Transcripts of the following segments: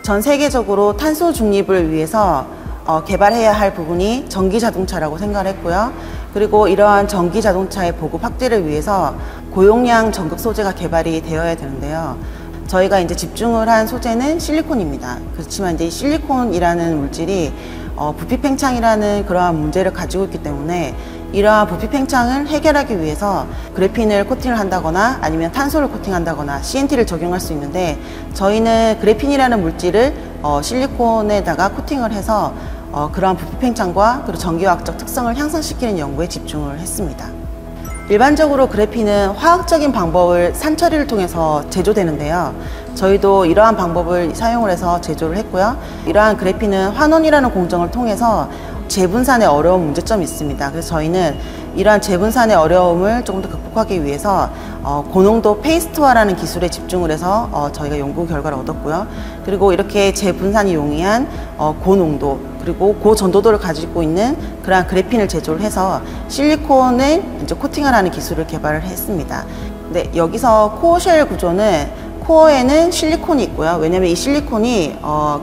전 세계적으로 탄소 중립을 위해서 개발해야 할 부분이 전기 자동차라고 생각을 했고요. 그리고 이러한 전기 자동차의 보급 확대를 위해서 고용량 전극 소재가 개발이 되어야 되는데요. 저희가 이제 집중을 한 소재는 실리콘입니다. 그렇지만 이제 실리콘이라는 물질이 부피 팽창이라는 그러한 문제를 가지고 있기 때문에 이러한 부피 팽창을 해결하기 위해서 그래핀을 코팅을 한다거나 아니면 탄소를 코팅한다거나 CNT를 적용할 수 있는데, 저희는 그래핀이라는 물질을 실리콘에다가 코팅을 해서 그러한 부피 팽창과 그리고 전기화학적 특성을 향상시키는 연구에 집중을 했습니다. 일반적으로 그래핀은 화학적인 방법을 산처리를 통해서 제조되는데요. 저희도 이러한 방법을 사용을 해서 제조를 했고요. 이러한 그래핀은 환원이라는 공정을 통해서 재분산의 어려운 문제점이 있습니다. 그래서 저희는 이러한 재분산의 어려움을 조금 더 극복하기 위해서 고농도 페이스트화라는 기술에 집중을 해서 저희가 연구 결과를 얻었고요. 그리고 이렇게 재분산이 용이한 고농도 그리고 고전도도를 가지고 있는 그러한 그래핀을 제조를 해서 실리콘을 이제 코팅을 하는 기술을 개발을 했습니다. 네, 여기서 코어쉘 구조는 코어에는 실리콘이 있고요. 왜냐하면 이 실리콘이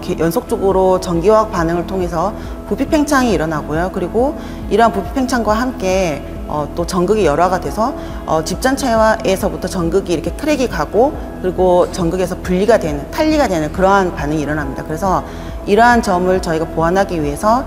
연속적으로 전기화학 반응을 통해서 부피 팽창이 일어나고요. 그리고 이러한 부피 팽창과 함께 또 전극이 열화가 돼서 집 전체에서부터 전극이 이렇게 크랙이 가고 그리고 전극에서 분리가 되는, 탈리가 되는 그러한 반응이 일어납니다. 그래서 이러한 점을 저희가 보완하기 위해서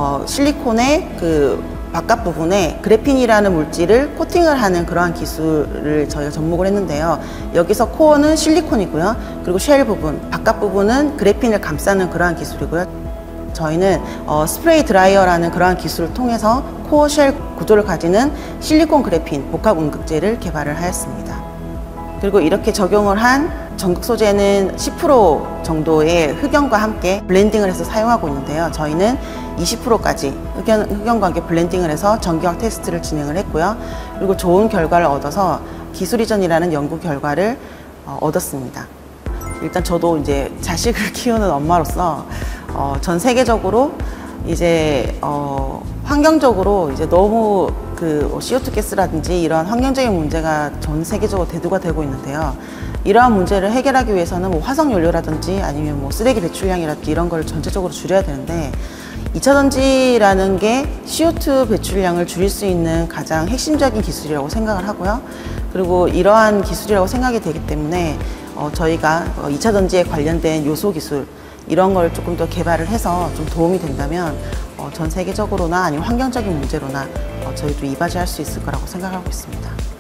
실리콘의 그 바깥 부분에 그래핀이라는 물질을 코팅을 하는 그러한 기술을 저희가 접목을 했는데요. 여기서 코어는 실리콘이고요. 그리고 쉘 부분, 바깥 부분은 그래핀을 감싸는 그러한 기술이고요. 저희는 스프레이 드라이어라는 그러한 기술을 통해서 코어 쉘 구조를 가지는 실리콘 그래핀 복합 음극재를 개발을 하였습니다. 그리고 이렇게 적용을 한 전극 소재는 10% 정도의 흑연과 함께 블렌딩을 해서 사용하고 있는데요. 저희는 20%까지 흑연과 함께 블렌딩을 해서 전기화학 테스트를 진행을 했고요. 그리고 좋은 결과를 얻어서 기술 이전이라는 연구 결과를 얻었습니다. 일단 저도 이제 자식을 키우는 엄마로서 전 세계적으로 이제 환경적으로 이제 너무 그 CO2 가스라든지 이러한 환경적인 문제가 전 세계적으로 대두가 되고 있는데요. 이러한 문제를 해결하기 위해서는 뭐 화석 연료라든지 아니면 뭐 쓰레기 배출량이라든지 이런 걸 전체적으로 줄여야 되는데, 2차 전지라는 게 CO2 배출량을 줄일 수 있는 가장 핵심적인 기술이라고 생각을 하고요. 그리고 이러한 기술이라고 생각이 되기 때문에 저희가 2차 전지에 관련된 요소 기술 이런 걸 조금 더 개발을 해서 좀 도움이 된다면 전 세계적으로나 아니면 환경적인 문제로나 저희도 이바지할 수 있을 거라고 생각하고 있습니다.